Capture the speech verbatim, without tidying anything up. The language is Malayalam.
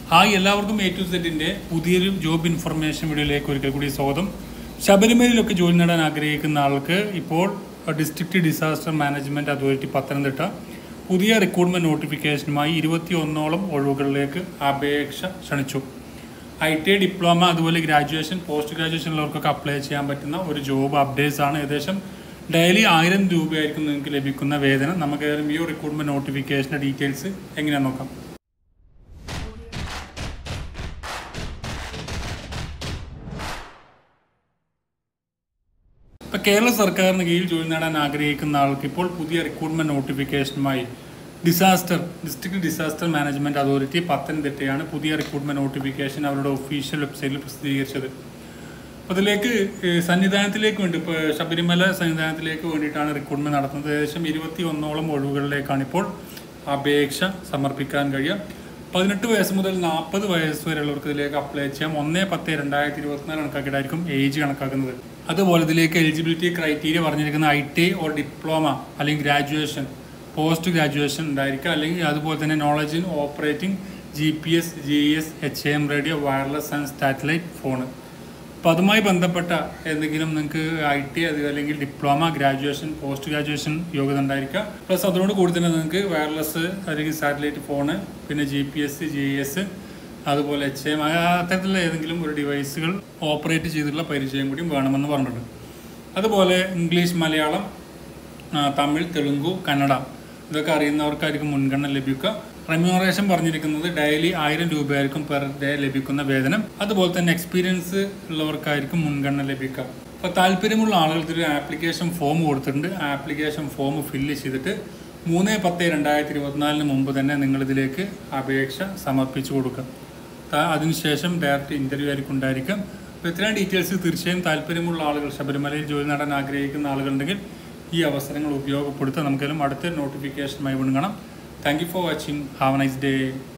ഹായ് എല്ലാവർക്കും എ ടു സെറ്റിൻ്റെ പുതിയൊരു ജോബ് ഇൻഫർമേഷൻ വീഡിയോയിലേക്ക് ഒരിക്കൽ കൂടി സ്വാഗതം. ശബരിമലയിലൊക്കെ ജോലി നേടാൻ ആഗ്രഹിക്കുന്ന ആൾക്ക് ഇപ്പോൾ district disaster management authority Pathanamthitta പുതിയ റിക്രൂട്ട്മെൻറ്റ് നോട്ടിഫിക്കേഷനുമായി ഇരുപത്തി ഒന്നോളം ഒഴിവുകളിലേക്ക് അപേക്ഷ ക്ഷണിച്ചു. ഐ ടി ഐ ഡിപ്ലോമ അതുപോലെ ഗ്രാജുവേഷൻ പോസ്റ്റ് ഗ്രാജുവേഷൻ ഉള്ളവർക്കൊക്കെ അപ്ലൈ ചെയ്യാൻ പറ്റുന്ന ഒരു ജോബ് അപ്ഡേറ്റ്സ് ആണ്. ഏകദേശം ഡെയിലി ആയിരം രൂപയായിരിക്കും നിങ്ങൾക്ക് ലഭിക്കുന്ന വേതനം. നമുക്ക് ഏതായാലും ഈ റിക്രൂട്ട്മെൻറ്റ് നോട്ടിഫിക്കേഷൻ്റെ ഡീറ്റെയിൽസ് എങ്ങനെയാണെന്ന് നോക്കാം. ഇപ്പോൾ കേരള സർക്കാരിന് കീഴിൽ ജോലി നേടാൻ ആഗ്രഹിക്കുന്ന ആൾക്ക് ഇപ്പോൾ പുതിയ റിക്രൂട്ട്മെൻറ്റ് നോട്ടിഫിക്കേഷനുമായി disaster district disaster management authority പത്തനംതിട്ടയാണ് പുതിയ റിക്രൂട്ട്മെൻറ്റ് നോട്ടിഫിക്കേഷൻ അവരുടെ ഒഫീഷ്യൽ വെബ്സൈറ്റിൽ പ്രസിദ്ധീകരിച്ചത്. അപ്പോൾ അതിലേക്ക് സന്നിധാനത്തിലേക്ക് വേണ്ടി ഇപ്പോൾ ശബരിമല സന്നിധാനത്തിലേക്ക് വേണ്ടിയിട്ടാണ് റിക്രൂട്ട്മെൻറ്റ് നടത്തുന്നത്. ഏകദേശം ഇരുപത്തി ഒന്നോളം ഒഴിവുകളിലേക്കാണ് ഇപ്പോൾ അപേക്ഷ സമർപ്പിക്കാൻ കഴിയുക. പതിനെട്ട് വയസ്സ് മുതൽ നാൽപ്പത് വയസ്സ് വരെയുള്ളവർക്ക് ഇതിലേക്ക് അപ്ലൈ ചെയ്യാം. ഒന്ന് പത്ത് രണ്ടായിരത്തി ഇരുപത്തിനാല് കണക്കാക്കിയിട്ടായിരിക്കും ഏജ് കണക്കാക്കുന്നത്. അതുപോലെ ഇതിലേക്ക് എലിജിബിലിറ്റി ക്രൈറ്റീരിയ പറഞ്ഞിരിക്കുന്ന I T I or diploma അല്ലെങ്കിൽ ഗ്രാജുവേഷൻ പോസ്റ്റ് ഗ്രാജുവേഷൻ ഉണ്ടായിരിക്കുക. അല്ലെങ്കിൽ അതുപോലെ തന്നെ knowledge in operating G P S G S H M radio wireless and satellite phone. അപ്പോൾ അതുമായി ബന്ധപ്പെട്ട എന്തെങ്കിലും നിങ്ങൾക്ക് ഐ ടി അത് അല്ലെങ്കിൽ ഡിപ്ലോമ ഗ്രാജുവേഷൻ പോസ്റ്റ് ഗ്രാജുവേഷൻ യോഗ്യത ഉണ്ടായിരിക്കുക. പ്ലസ് അതിനോട് കൂടി തന്നെ നിങ്ങൾക്ക് വയർലെസ് അല്ലെങ്കിൽ സാറ്റലൈറ്റ് ഫോണ് പിന്നെ G P S G S അതുപോലെ എച്ച് എം അത്തരത്തിലുള്ള ഏതെങ്കിലും ഒരു ഡിവൈസുകൾ ഓപ്പറേറ്റ് ചെയ്തിട്ടുള്ള പരിചയം കൂടിയും വേണമെന്ന് പറഞ്ഞിട്ടുണ്ട്. അതുപോലെ ഇംഗ്ലീഷ് മലയാളം തമിഴ് തെലുങ്കു കന്നഡ ഇതൊക്കെ അറിയുന്നവർക്കായിരിക്കും മുൻഗണന ലഭിക്കുക. റെമ്യൂണറേഷൻ പറഞ്ഞിരിക്കുന്നത് ഡെയിലി ആയിരം രൂപയായിരിക്കും പെർ ഡേ ലഭിക്കുന്ന വേതനം. അതുപോലെ തന്നെ എക്സ്പീരിയൻസ് ഉള്ളവർക്കായിരിക്കും മുൻഗണന ലഭിക്കുക. അപ്പോൾ താല്പര്യമുള്ള ആളുകൾക്ക് ഒരു ആപ്ലിക്കേഷൻ ഫോം കൊടുത്തിട്ടുണ്ട്. ആപ്ലിക്കേഷൻ ഫോം ഫില്ല് ചെയ്തിട്ട് മൂന്ന് പത്ത് രണ്ടായിരത്തി ഇരുപത്തിനാലിന് മുമ്പ് തന്നെ നിങ്ങളിതിലേക്ക് അപേക്ഷ സമർപ്പിച്ചു കൊടുക്കുക. അതിനുശേഷം ഡയറക്റ്റ് ഇൻ്റർവ്യൂ ആയിരിക്കും ഉണ്ടായിരിക്കും. അപ്പോൾ ഇത്രയും ഡീറ്റെയിൽസ് തീർച്ചയായും താല്പര്യമുള്ള ആളുകൾ ശബരിമലയിൽ ജോലി നേടാൻ ആഗ്രഹിക്കുന്ന ആളുകളുണ്ടെങ്കിൽ ഈ അവസരങ്ങൾ ഉപയോഗപ്പെടുത്താൻ നമുക്കെല്ലാം അടുത്ത നോട്ടിഫിക്കേഷനുമായി വീണ്ടും കാണാം. Thank you for watching. Have a nice day.